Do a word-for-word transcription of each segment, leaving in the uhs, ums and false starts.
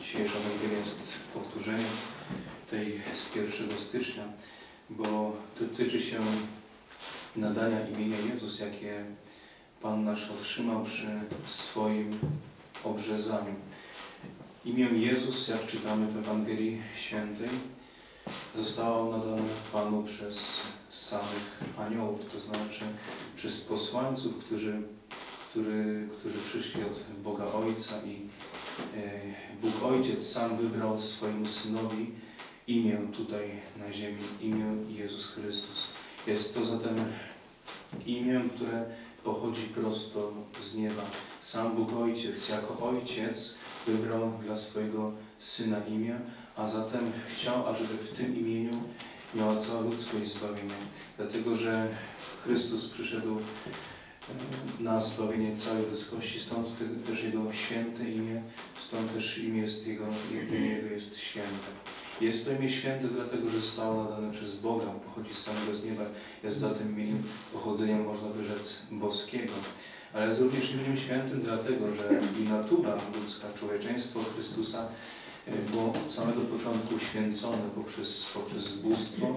Dzisiejsza Ewangelia jest powtórzeniem tej z pierwszego stycznia, bo dotyczy się nadania imienia Jezus, jakie Pan nasz otrzymał przy swoim obrzezaniu. Imię Jezus, jak czytamy w Ewangelii Świętej, zostało nadane Panu przez samych aniołów, to znaczy przez posłańców, którzy, który, którzy przyszli od Boga Ojca i Bóg Ojciec sam wybrał swojemu Synowi imię tutaj na ziemi, imię Jezus Chrystus. Jest to zatem imię, które pochodzi prosto z nieba. Sam Bóg Ojciec jako Ojciec wybrał dla swojego Syna imię, a zatem chciał, ażeby w tym imieniu miała cała ludzkość zbawienie. Dlatego, że Chrystus przyszedł na zbawienie całej ludzkości, stąd też Jego święte imię, stąd też imię jest Jego, imię Jego jest święte. Jest to imię święte dlatego, że zostało nadane przez Boga, pochodzi z samego z nieba, jest zatem imieniem pochodzenia, można by rzec, boskiego. Ale jest również imieniem świętym dlatego, że i natura ludzka, człowieczeństwo Chrystusa było od samego początku święcone poprzez, poprzez bóstwo,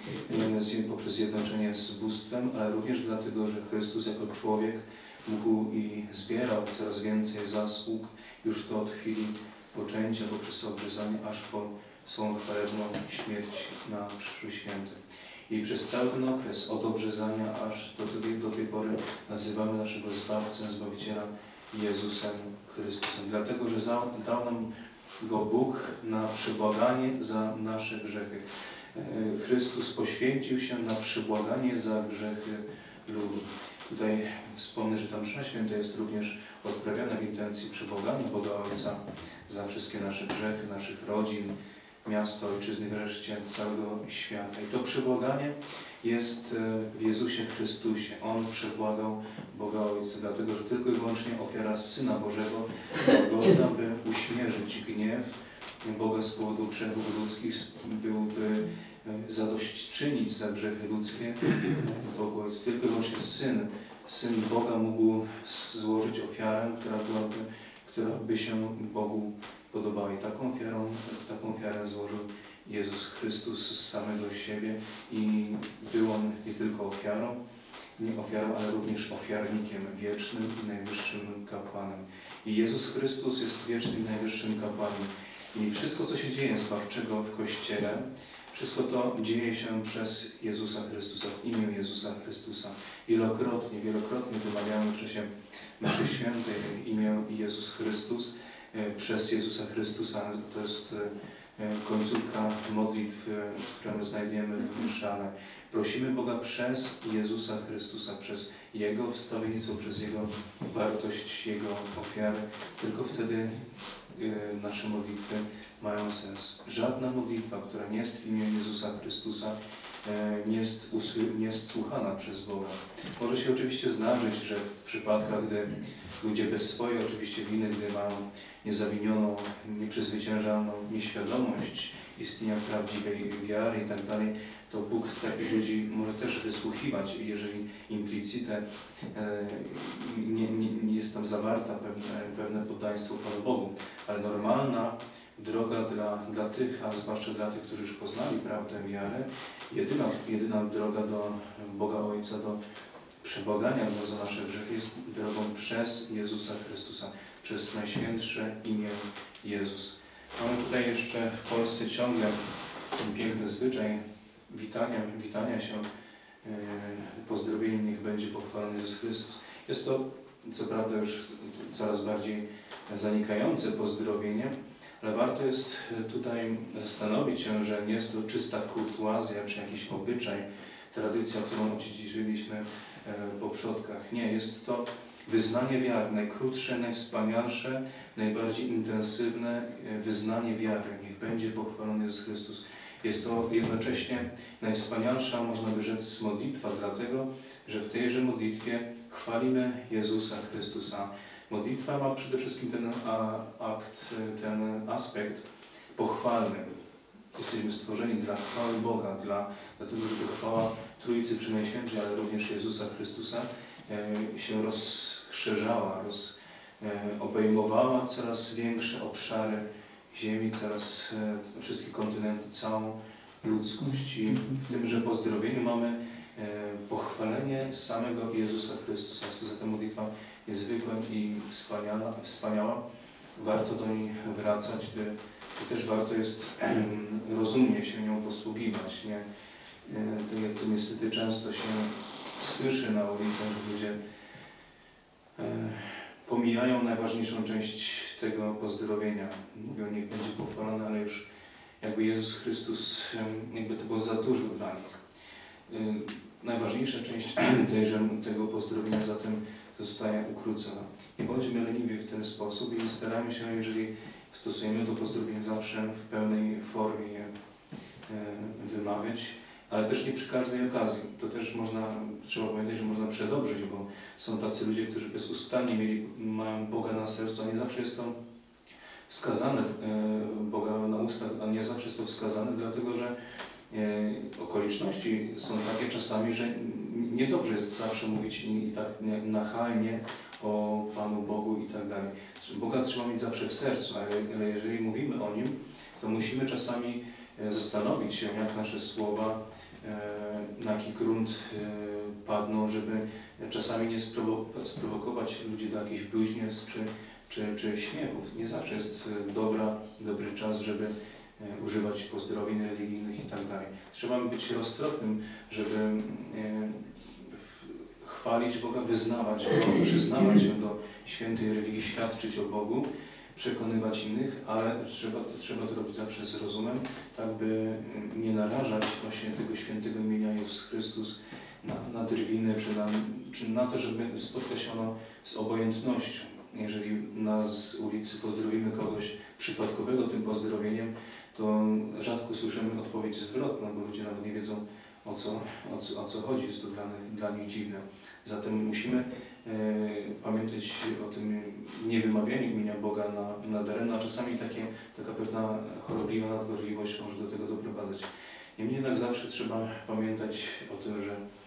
poprzez zjednoczenie z bóstwem, ale również dlatego, że Chrystus jako człowiek mógł i zbierał coraz więcej zasług już to od chwili poczęcia, poprzez obrzezanie, aż po swą chwalebną śmierć na Krzyżu Świętym. I przez cały ten okres od obrzezania aż do tej, do tej pory nazywamy naszego Zbawcę, Zbawiciela Jezusem Chrystusem. Dlatego, że dał nam Go Bóg na przebłaganie za nasze grzechy. Chrystus poświęcił się na przebłaganie za grzechy ludu. Tutaj wspomnę, że ta msza święta jest również odprawiana w intencji przebłagania Boga Ojca za wszystkie nasze grzechy, naszych rodzin, miasta, ojczyzny, wreszcie całego świata. I to przebłaganie jest w Jezusie Chrystusie. On przebłagał Boga Ojca, dlatego że tylko i wyłącznie ofiara Syna Bożego godna, by uśmierzyć gniew Boga z powodu grzechów ludzkich, byłby zadośćczynić za grzechy ludzkie Bogu Ojcu. Tylko i wyłącznie Syn, Syn Boga mógł złożyć ofiarę, która byłaby, która by się Bogu podobała. I taką ofiarą, taką ofiarę złożył Jezus Chrystus z samego siebie i był On nie tylko ofiarą, nie ofiarą, ale również ofiarnikiem wiecznym i najwyższym kapłanem. I Jezus Chrystus jest wiecznym i najwyższym kapłanem. I wszystko, co się dzieje zbawczego w Kościele, wszystko to dzieje się przez Jezusa Chrystusa, w imię Jezusa Chrystusa. Wielokrotnie, wielokrotnie wymawiamy w czasie mszy świętej imię Jezus Chrystus przez Jezusa Chrystusa. To jest końcówka modlitw, które my znajdujemy w mszale. Prosimy Boga przez Jezusa Chrystusa, przez Jego wstawienictwo, przez Jego wartość, Jego ofiary. Tylko wtedy nasze modlitwy mają sens. Żadna modlitwa, która nie jest w imię Jezusa Chrystusa, nie jest, nie jest słuchana przez Boga. Może się oczywiście zdarzyć, że w przypadkach, gdy ludzie bez swojej oczywiście winy, gdy mają niezawinioną, nieprzezwyciężalną nieświadomość istnienia prawdziwej wiary i tak dalej, to Bóg takich ludzi może też wysłuchiwać, jeżeli implicite nie, nie, nie jest tam zawarta pewne, pewne poddaństwo Panu Bogu. Ale normalna droga dla, dla tych, a zwłaszcza dla tych, którzy już poznali prawdę wiary, jedyna, jedyna droga do Boga Ojca, do przebłagania Go za nasze grzechy jest drogą przez Jezusa Chrystusa, przez najświętsze imię Jezus. Mamy tutaj jeszcze w Polsce ciągle ten piękny zwyczaj witania, witania się, yy, pozdrowieniem niech będzie pochwalony Jezus Chrystus. Jest to co prawda już coraz bardziej zanikające pozdrowienie, ale warto jest tutaj zastanowić się, że nie jest to czysta kurtuazja czy jakiś obyczaj, tradycja, którą odziedziczyliśmy po przodkach. Nie, jest to wyznanie wiary, najkrótsze, najwspanialsze, najbardziej intensywne wyznanie wiary. Niech będzie pochwalony Jezus Chrystus. Jest to jednocześnie najwspanialsza, można by rzec, modlitwa, dlatego, że w tejże modlitwie chwalimy Jezusa Chrystusa. Modlitwa ma przede wszystkim ten akt, ten aspekt pochwalny. Jesteśmy stworzeni dla chwały Boga, dla, dlatego, żeby chwała Trójcy Przenajświętszej, ale również Jezusa Chrystusa e, się rozszerzała, roz, e, obejmowała coraz większe obszary ziemi, teraz e, wszystkie kontynenty, całą ludzkość. I w tymże pozdrowieniu mamy e, pochwalenie samego Jezusa Chrystusa. Jest to zatem modlitwa niezwykła i wspaniała. wspaniała. Warto do niej wracać, by, by też warto jest e, rozumnie się nią posługiwać. Nie? E, to, jak to niestety często się słyszy na ulicach, że ludzie e, pomijają najważniejszą część tego pozdrowienia. Mówią, niech będzie pochwalony, ale już jakby Jezus Chrystus, jakby to było za dużo dla nich. Najważniejsza część tejże, tego pozdrowienia zatem zostaje ukrócona. Nie bądźmy leniwi w ten sposób i staramy się, jeżeli stosujemy to pozdrowienie, zawsze w pełnej formie je wymawiać, ale też nie przy każdej okazji. To też można, trzeba pamiętać, że można przedobrzyć, bo są tacy ludzie, którzy bezustannie mieli, mają Boga na sercu, a nie zawsze jest to wskazane, Boga na ustach, a nie zawsze jest to wskazane, dlatego że okoliczności są takie czasami, że niedobrze jest zawsze mówić i tak nachalnie o Panu Bogu i tak dalej. Boga trzeba mieć zawsze w sercu, ale jeżeli mówimy o Nim, to musimy czasami zastanowić się, jak nasze słowa, na jaki grunt padną, żeby czasami nie sprowokować ludzi do jakichś bluźnierstw czy, czy, czy śmiechów. Nie zawsze jest dobra, dobry czas, żeby używać pozdrowień religijnych i tak dalej. Trzeba być roztropnym, żeby chwalić Boga, wyznawać Go, przyznawać się do świętej religii, świadczyć o Bogu, przekonywać innych, ale trzeba, trzeba to robić zawsze z rozumem, tak by nie narażać właśnie tego świętego imienia Jezus Chrystus na, na drwiny, czy na, czy na to, żeby spotkać się ono z obojętnością. Jeżeli na z ulicy pozdrowimy kogoś przypadkowego tym pozdrowieniem, to rzadko słyszymy odpowiedź zwrotną, bo ludzie nawet nie wiedzą, o co, o co, o co chodzi. Jest to dla, dla nich dziwne. Zatem musimy e, pamiętać o tym niewymawianiu imienia Boga na, na daremno, a czasami takie, taka pewna chorobliwa nadgorliwość może do tego doprowadzać. Niemniej jednak zawsze trzeba pamiętać o tym, że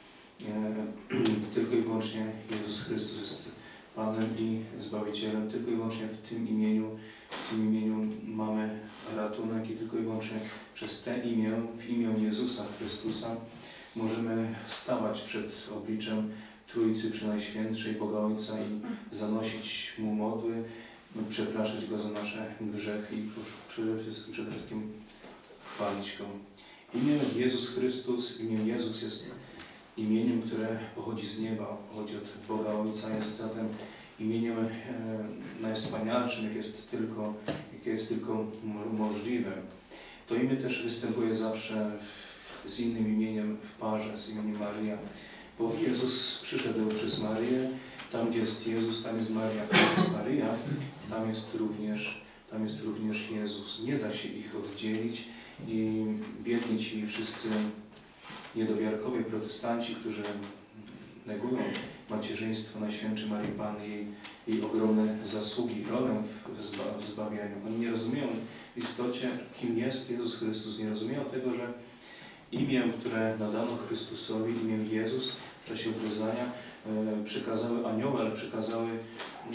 e, tylko i wyłącznie Jezus Chrystus jest Panem i Zbawicielem. Tylko i wyłącznie w tym imieniu, w tym imieniu mamy ratunek i tylko i wyłącznie przez te imię, w imię Jezusa Chrystusa możemy stawać przed obliczem Trójcy Przenajświętszej, Boga Ojca i zanosić Mu modły, przepraszać Go za nasze grzechy i przede wszystkim, przede wszystkim chwalić Go. Imię Jezus Chrystus, imię Jezus jest imieniem, które pochodzi z nieba, pochodzi od Boga Ojca, jest zatem imieniem e, najwspanialszym, jakie jest tylko, jakie jest tylko możliwe. To imię też występuje zawsze w, z innym imieniem w parze, z imieniem Maryja, bo Jezus przyszedł przez Maryję, tam gdzie jest Jezus, tam jest Maria, tam jest Maryja, tam jest również, tam jest również Jezus. Nie da się ich oddzielić i biedni ci wszyscy niedowiarkowie protestanci, którzy negują macierzyństwo Najświętszej Maryi Panny, jej, jej ogromne zasługi, rolę w, zba, w zbawieniu. Oni nie rozumieją w istocie, kim jest Jezus Chrystus. Nie rozumieją tego, że imię, które nadano Chrystusowi, imię Jezus w czasie obrzezania, e, przekazały anioły, ale przekazały, e,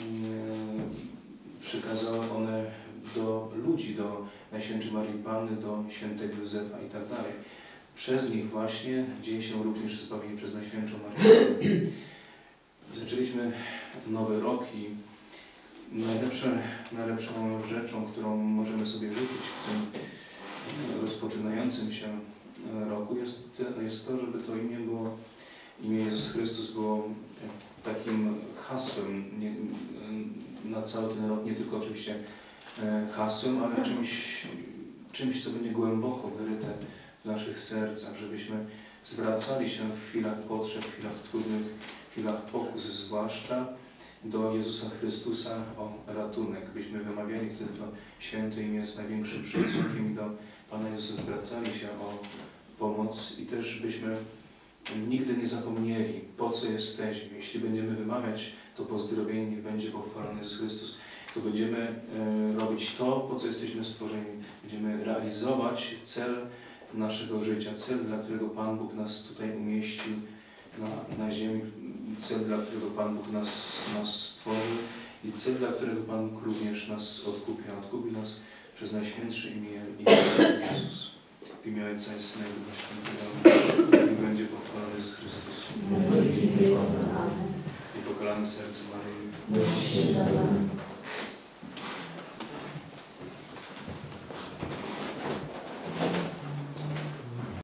przekazały one do ludzi, do Najświętszej Maryi Panny, do świętego Józefa i tak dalej. Przez nich właśnie dzieje się również zbawienie przez Najświętszą Maryję. Zaczęliśmy nowy rok i najlepsze, najlepszą rzeczą, którą możemy sobie życzyć w tym rozpoczynającym się roku jest, jest to, żeby to imię było, imię Jezus Chrystus było takim hasłem nie, na cały ten rok, nie tylko oczywiście hasłem, ale czymś, czymś, co będzie głęboko wyryte w naszych sercach, żebyśmy zwracali się w chwilach potrzeb, w chwilach trudnych, w chwilach pokus zwłaszcza do Jezusa Chrystusa o ratunek. Byśmy wymawiali wtedy to święte imię z największym szacunkiem i do Pana Jezusa zwracali się o pomoc i też byśmy nigdy nie zapomnieli, po co jesteśmy. Jeśli będziemy wymawiać to pozdrowienie, niech będzie pochwalony Jezus Chrystus, to będziemy e, robić to, po co jesteśmy stworzeni. Będziemy realizować cel naszego życia, cel, dla którego Pan Bóg nas tutaj umieścił na, na ziemi, cel, dla którego Pan Bóg nas, nas stworzył i cel, dla którego Pan Bóg również nas odkupił. Odkupił nas przez Najświętsze imię imię Jezus. W imię Ojca i Syna i Ducha Świętego. Niech będzie pochwalony Jezus Chrystus. Niepokalane serce Maryi.